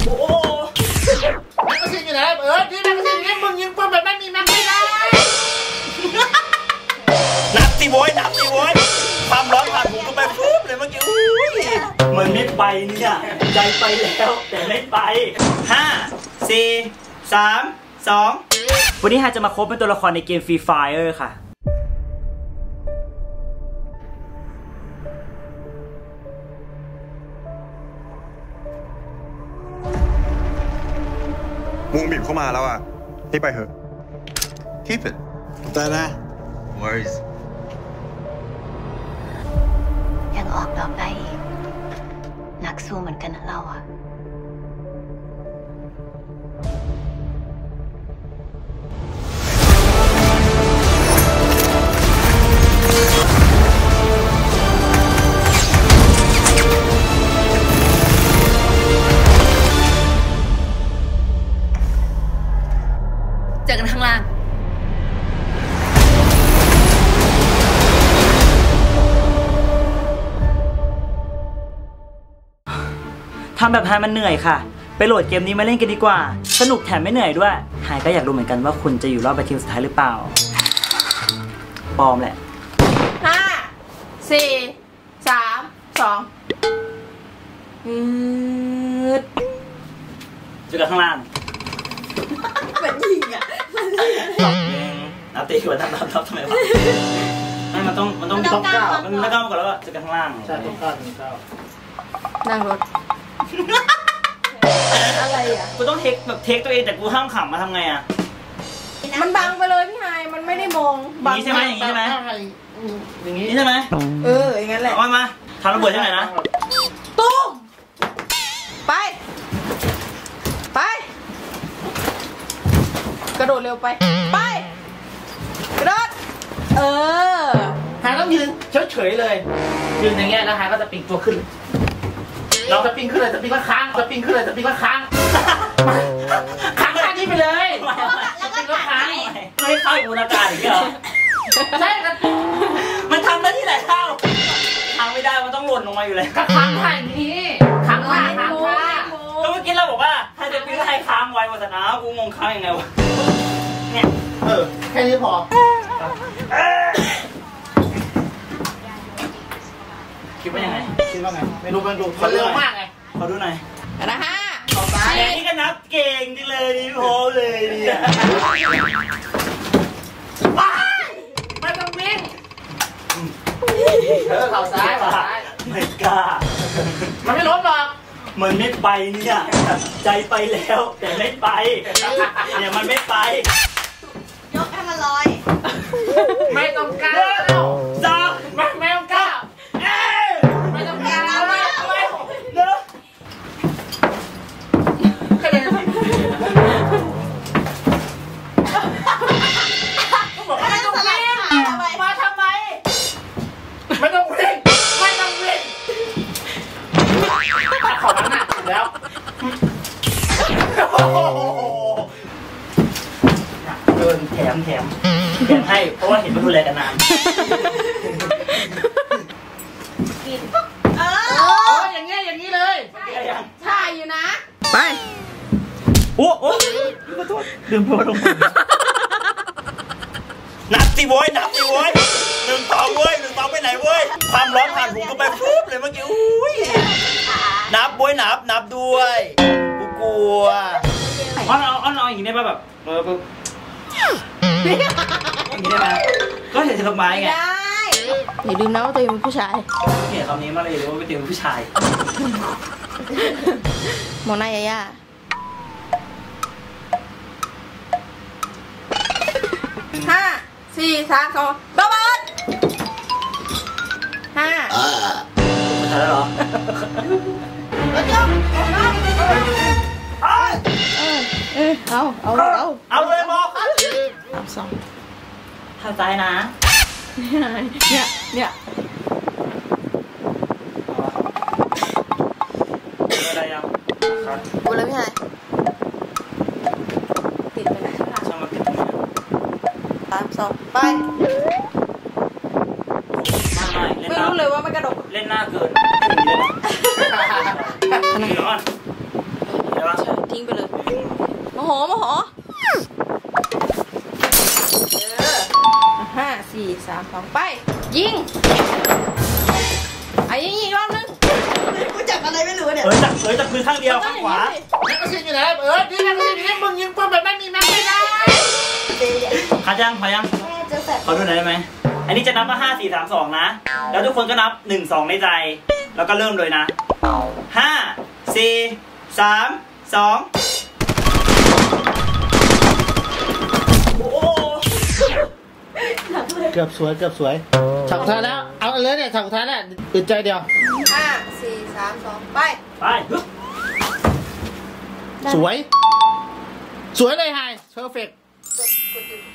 โอ้แม็กกาซีนอยู่ไหนที่แม็กกาซีนนี่มึงยิงปืนแบบไม่มีแม็กไม่ได้นับสิโว้ยความร้อนผ่านหูก็ไปปุ๊บเลยเมื่อกี้มันไม่ไปเนี่ยใจไปแล้วแต่ไม่ไป5 4 3 2วันนี้ฮาจะมาโค้ชเป็นตัวละครในเกม Free Fire ค่ะวงบีบเข้ามาแล้วอ่ะนี่ไปเถอะ Keep it ได้นะ worries ยังออกดอกได้อีกนักสู้เหมือนกันนะเราอะเจอกันข้างล่างทำแบบไฮมันเหนื่อยค่ะไปโหลดเกมนี้มาเล่นกันดีกว่าสนุกแถมไม่เหนื่อยด้วยไฮก็อยากรู้เหมือนกันว่าคุณจะอยู่รอบไปทีมสุดท้ายหรือเปล่าปลอมแหละ 5 4 3 2 เจอกันข้างล่างเป็นยิงอ่ะนับตีหัวนับทำไมวะไม่มันต้องก้าวมันก้าวก่อนแล้วก็เจอกันข้างล่างใช่ต้องก้าวนั่งรถอะไรอ่ะกูต้องเทคตัวเองแต่กูห้ามขำมาทำไงอ่ะมันบังไปเลยพี่ไฮมันไม่ได้มองบังใช่ไหมอย่างนี้ใช่ไหมอย่างนี้ใช่ไหมอย่างนั้นแหละมาทำระเบิดใช่ไหมนะตุ้มไปกระโดดเร็วไปกระโดดหาต้องยืนเฉยเลยยืนอย่างเงี้ยแล้วหาก็จะปิงตัวขึ้นเราจะปิงขึ้นเลยจะปิงก็ค้างจะปิงขึ้นเลยจะปิงก็ค้างค้างอันนี้ไปเลยแล้วก็ค้างไม่เข้าอยู่บนอากาศอีกเหรอใช่ครับมันทำได้ที่ไหนเข้าทำไม่ได้มันต้องหล่นลงมาอยู่เลยก็ค้างท่าอย่างนี้ค้างท่าก็เมื่อกี้เราบอกว่าให้จะปิ้งให้ค้างไว้วาสนากูงงค้างยังไงวะเนี่ยแค่นี้พอคิดว่ายังไงไม่รู้มันดูมันเร็วมากไงขอดูหน่อยนะฮะนี่ก็นับเก่งจริงเลยนี่โหเลยเนี่ยไม่ต้องวิ่งเข่าซ้ายไม่กล้ามันไม่ล้มหรอกมันไม่ไปเนี่ยใจไปแล้วแต่ไม่ไปเนี่ยมันไม่ไปยกให้มันลอยไม่ต้องก้าวไม่ต้องก้าวไม่ต้องก้าวเด้อไม่ต้องวิ่งมาทำไมไม่ต้องวิ่งของมันหนักแล้วเดินแถมให้เพราะว่าเห็นมันดูแลกันนานอย่างนี้เลยใช่อยู่นะไปโอ้ขอโทษลืมพูดลงนับสิโว้ย1 2เว้ย1 2ไปไหนเว้ยความร้อนผ่านหูก็ไปปุ๊บเลยเมื่อกี้นับด้วยกูกลัวอ้อนอย่างนี้ได้ป่ะแบบปุ๊บอย่างนี้ได้ไหมก็เห็นดอกไม้ไงอย่าลืมนะว่าตัวเองเป็นผู้ชายเห็นคำนี้มาเลยรู้ว่าเป็นตัวเป็นผู้ชายมองหน้ายาย่า5 4 3 2ระเบิด5 ใช่แล้วเหรอแล้วจบเอาเลยบอกทางซ้ายนะเนี่ยอะไรยังดูแล้วพี่ไฮติดไปไหนช่างมันติดตรงนี้ 3 2ไปไม่รู้เลยว่ามันกระโดดเล่นหน้าเกินอย่างนี้เลยนะเดี๋ยวก่อนใช่โหห้าสี่สามสองไปยิงยิงอีกรอบนึงกูจับอะไรไม่รู้เนี่ยจับมือข้างเดียวข้างขวาแม็กกาซีนอยู่ไหนนี่แม็กกาซีนนี่มึงยิงปืนแบบไม่มีแม็กไม่ได้ขายังขอดูหน่อยได้ไหมอันนี้จะนับว่า5 4 3 2นะแล้วทุกคนก็นับ1 2ในใจแล้วก็เริ่มเลยนะ5 4 3 2โอ้เกือบสวยฉากสุดท้ายแล้วเอาเลยเนี่ยฉากสุดท้ายแล้วอึดใจเดียว 5 4 3 2ไปสวยเลยไฮเพอร์เฟกต์